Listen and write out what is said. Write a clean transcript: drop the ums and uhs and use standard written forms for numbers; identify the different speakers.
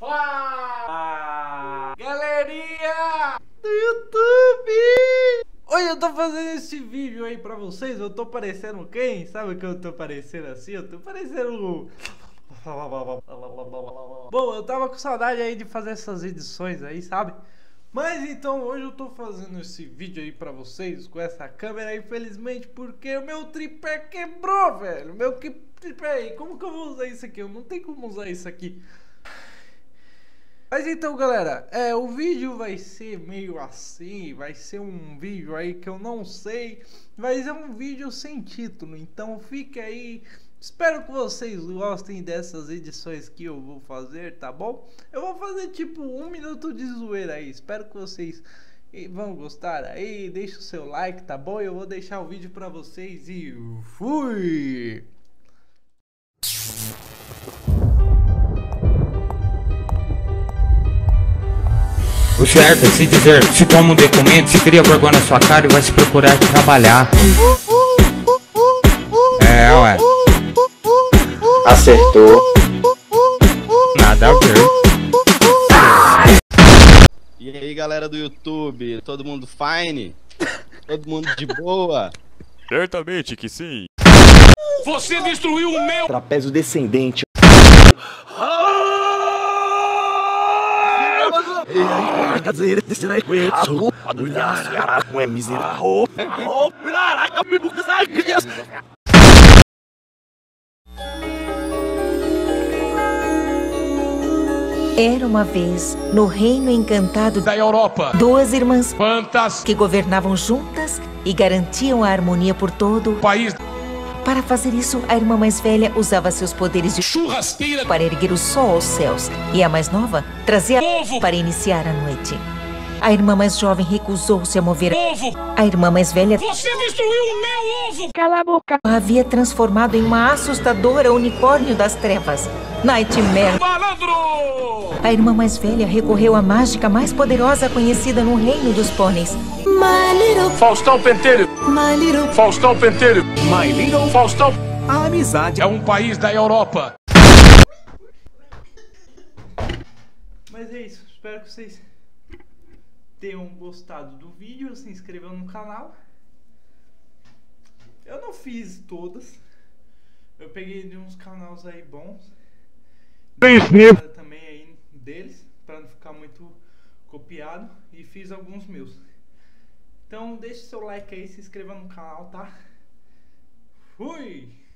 Speaker 1: Galerinha do YouTube! Hoje eu tô fazendo esse vídeo aí pra vocês. Eu tô parecendo quem? Sabe que eu tô parecendo assim? Eu tô parecendo... Bom, eu tava com saudade aí de fazer essas edições aí, sabe? Mas então hoje eu tô fazendo esse vídeo aí pra vocês com essa câmera, infelizmente, porque o meu tripé quebrou, velho. Tripé aí, como que eu vou usar isso aqui? Eu não tenho como usar isso aqui. Mas então, galera, o vídeo vai ser meio assim, vai ser um vídeo aí que eu não sei, mas é um vídeo sem título, então fique aí. Espero que vocês gostem dessas edições que eu vou fazer, tá bom? Eu vou fazer tipo 1 minuto de zoeira aí, espero que vocês vão gostar aí. Deixa o seu like, tá bom? Eu vou deixar o vídeo pra vocês e fui!
Speaker 2: O certo é se dizer, se toma um documento, se cria vergonha na sua cara e vai se procurar trabalhar. É, ué.
Speaker 3: Acertou.
Speaker 2: Nada a ver.
Speaker 3: E aí, galera do YouTube, todo mundo fine? Todo mundo de boa?
Speaker 4: Certamente que sim.
Speaker 5: Você destruiu o meu
Speaker 6: trapézio descendente.
Speaker 7: Era uma vez, no reino encantado
Speaker 5: da Europa,
Speaker 7: 2 irmãs
Speaker 5: quantas
Speaker 7: que governavam juntas e garantiam a harmonia por todo o
Speaker 5: país.
Speaker 7: Para fazer isso, a irmã mais velha usava seus poderes de
Speaker 5: Churrasqueira
Speaker 7: para erguer o sol aos céus, e a mais nova trazia
Speaker 5: ovo
Speaker 7: para iniciar a noite. A irmã mais jovem recusou-se a mover.
Speaker 5: ovo.
Speaker 7: A irmã mais velha
Speaker 5: Você destruiu o meu ovo.
Speaker 7: Cala a boca. A havia transformado em uma assustadora unicórnio das trevas, Nightmare.
Speaker 5: Malandro!
Speaker 7: A irmã mais velha recorreu à mágica mais poderosa conhecida no reino dos pôneis.
Speaker 5: Faustão Pentelho. Faustão Pentelho.
Speaker 6: My Little
Speaker 5: Faustão.
Speaker 6: A amizade
Speaker 5: É um país da Europa.
Speaker 1: Mas é isso, espero que vocês tenham gostado do vídeo, se inscrevam no canal. Eu não fiz todas, eu peguei de uns canais aí bons também aí deles, para não ficar muito copiado, e fiz alguns meus. Então deixe seu like aí, se inscreva no canal, tá? Fui!